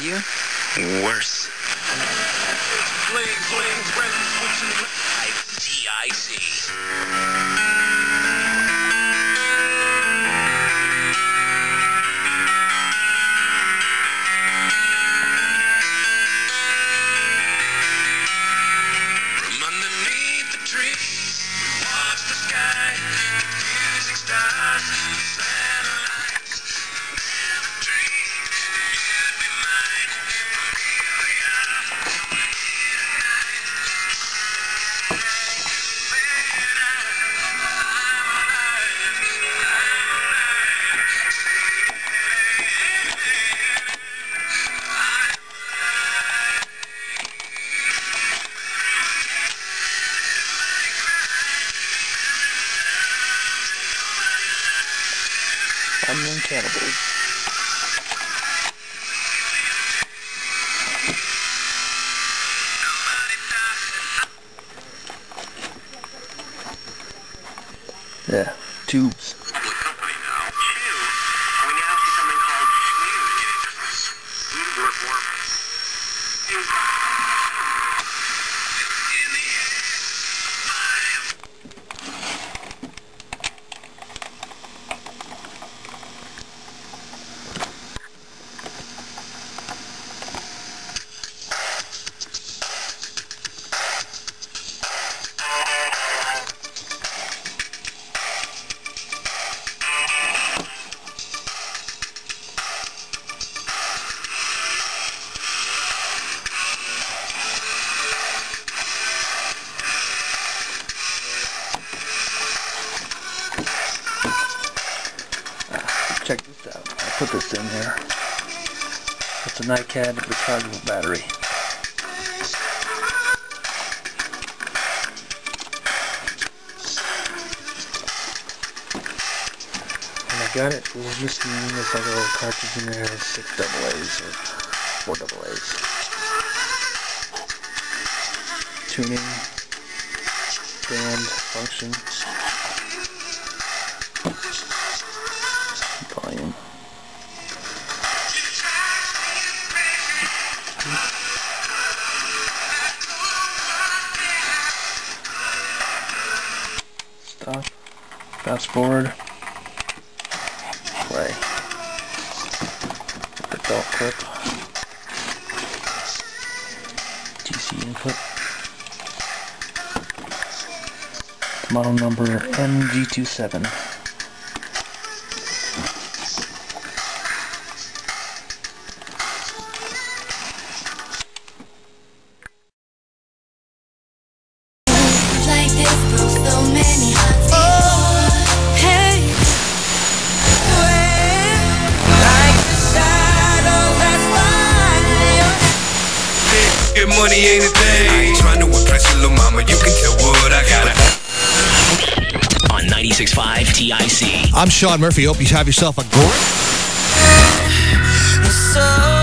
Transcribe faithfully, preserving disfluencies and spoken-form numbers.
Sanyo, worse. T I C. Unknown cannibals. Yeah, tubes. Check this out. I put this in here. It's a NiCad rechargeable battery. When I got it, it was missing this like a little cartridge in there, six double A's or four double A's. Tuning, band, function. Volume. Stop. Fast forward. Play. Adult clip. D C input. Model number M G twenty-seven. Money ain't a thing. I ain't trying to impress your little mama. You can tell what I got. On ninety-six point five T I C. I'm Sean Murphy. Hope you have yourself a great.